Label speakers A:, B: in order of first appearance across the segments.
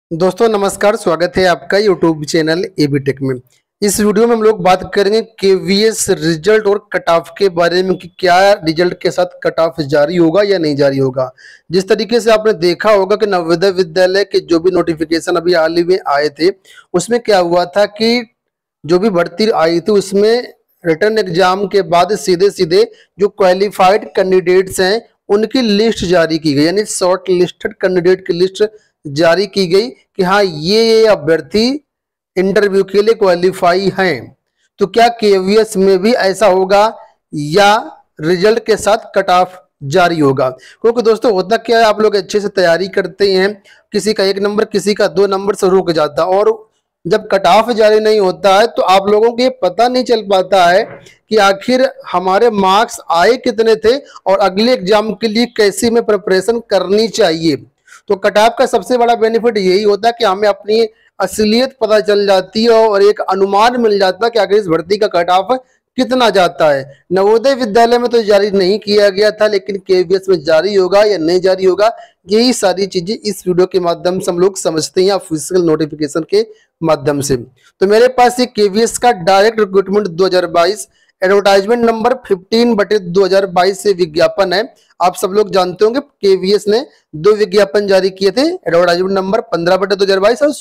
A: दोस्तों नमस्कार, स्वागत है आपका यूट्यूब चैनल एबी टेक में। इस वीडियो में हम लोग बात करेंगे केवीएस रिजल्ट और कट ऑफ के बारे में कि क्या रिजल्ट के साथ कट ऑफ जारी होगा या नहीं जारी होगा। जिस तरीके से आपने देखा होगा कि नवोदय विद्यालय के जो भी नोटिफिकेशन अभी हाल ही में आए थे उसमें क्या हुआ था कि जो भी भर्ती आई थी उसमें रिटर्न एग्जाम के बाद सीधे सीधे जो क्वालिफाइड कैंडिडेट्स हैं उनकी लिस्ट जारी की गई, यानी शॉर्ट लिस्टेड कैंडिडेट की लिस्ट जारी की गई कि हाँ ये अभ्यर्थी इंटरव्यू के लिए क्वालिफाई हैं। तो क्या केवीएस में भी ऐसा होगा या रिजल्ट के साथ कट ऑफ जारी होगा? क्योंकि दोस्तों होता क्या है, आप लोग अच्छे से तैयारी करते हैं, किसी का 1 नंबर किसी का 2 नंबर से रुक जाता है और जब कट ऑफ जारी नहीं होता है तो आप लोगों को ये पता नहीं चल पाता है कि आखिर हमारे मार्क्स आए कितने थे और अगले एग्जाम के लिए कैसी में प्रिपरेशन करनी चाहिए। तो कट ऑफ का सबसे बड़ा बेनिफिट यही होता है कि हमें अपनी असलियत पता चल जाती है और एक अनुमान मिल जाता है कि आखिर इस भर्ती का कट ऑफ कितना जाता है। नवोदय विद्यालय में तो जारी नहीं किया गया था, लेकिन केवीएस में जारी होगा या नहीं जारी होगा, यही सारी चीजें इस वीडियो के माध्यम से हम लोग समझते हैं ऑफिशियल नोटिफिकेशन के माध्यम से। तो मेरे पास ये केवीएस का डायरेक्ट रिक्रूटमेंट 2022 एडवर्टाइजमेंट नंबर 15/2022 से विज्ञापन है। आप सब लोग जानते होंगे केवीएस ने 2 विज्ञापन जारी किए थे, एडवर्टाइजमेंट नंबर 15/2022 और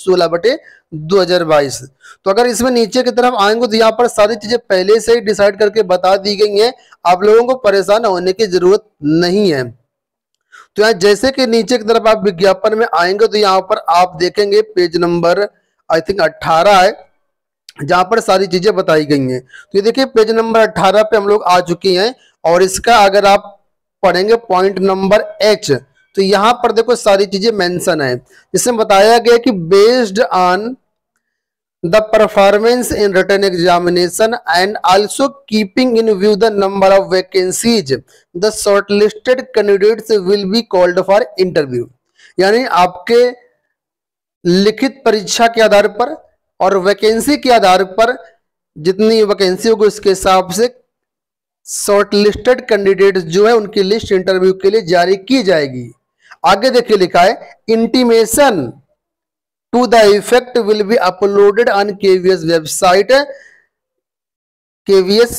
A: 16/2022। तो अगर इसमें नीचे की तरफ आएंगे तो यहाँ पर सारी चीजें पहले से ही डिसाइड करके बता दी गई हैं, आप लोगों को परेशान होने की जरूरत नहीं है। तो यहाँ जैसे कि नीचे की तरफ आप विज्ञापन में आएंगे तो यहाँ पर आप देखेंगे पेज नंबर आई थिंक 18 है, जहां पर सारी चीजें बताई गई हैं। तो ये देखिए पेज नंबर 18 पे हम लोग आ चुके हैं और इसका अगर आप पढ़ेंगे पॉइंट नंबर H तो यहां पर देखो सारी चीजें मेंशन है, जिसमें बताया गया कि based on the performance in written examination and also keeping in view the number of vacancies the shortlisted candidates will be called for interview. यानी आपके लिखित परीक्षा के आधार पर और वैकेंसी के आधार पर जितनी वैकेंसी होगी उसके हिसाब से शॉर्टलिस्टेड कैंडिडेट्स जो है उनकी लिस्ट इंटरव्यू के लिए जारी की जाएगी। आगे देखिए लिखा है intimation to the effect will be uploaded on KVS website KVS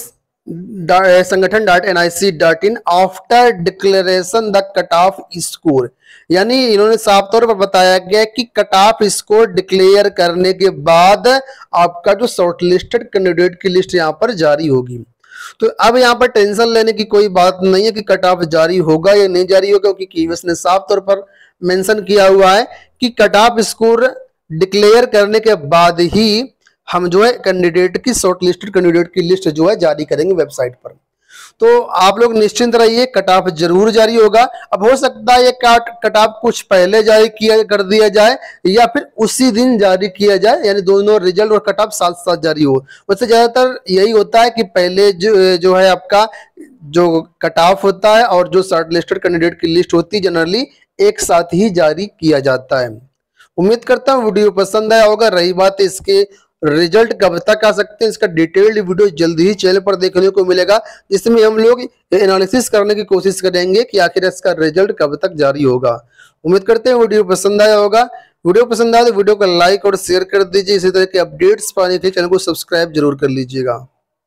A: संगठन.nic.in after declaration the cut off score. यानी इन्होंने साफ तौर पर बताया गया कि कट ऑफ स्कोर डिक्लेयर करने के बाद आपका जो शॉर्टलिस्टेड कैंडिडेट की लिस्ट यहाँ पर जारी होगी। तो अब यहाँ पर टेंशन लेने की कोई बात नहीं है कि कट ऑफ जारी होगा या नहीं जारी होगा, क्योंकि केवीएस ने साफ तौर पर मेंशन किया हुआ है कि कट ऑफ स्कोर डिक्लेयर करने के बाद ही हम जो है कैंडिडेट की शॉर्टलिस्टेड कैंडिडेट की लिस्ट जो है जारी करेंगे वेबसाइट पर। तो आप लोग निश्चिंत रहिए, कट ऑफ जरूर जारी होगा। अब हो सकता है ये कट ऑफ कुछ पहले जारी किया कर दिया जाए या फिर उसी दिन जारी किया जाए, यानी दोनों रिजल्ट और कट ऑफ साथ साथ जारी हो। वैसे ज्यादातर यही होता है कि पहले जो है आपका जो कट ऑफ होता है और जो शॉर्टलिस्टेड कैंडिडेट की लिस्ट होती है जनरली एक साथ ही जारी किया जाता है। उम्मीद करता हूँ वीडियो पसंद आया होगा। रही बात इसके रिजल्ट कब तक आ सकते हैं, इसका डिटेल्ड वीडियो जल्दी ही चैनल पर देखने को मिलेगा, जिसमें हम लोग एनालिसिस करने की कोशिश करेंगे कि आखिर इसका रिजल्ट कब तक जारी होगा। उम्मीद करते हैं वीडियो पसंद आया होगा। वीडियो पसंद आया तो वीडियो को लाइक और शेयर कर दीजिए। इसी तरह के अपडेट्स पाने के लिए चैनल को सब्सक्राइब जरूर कर लीजिएगा।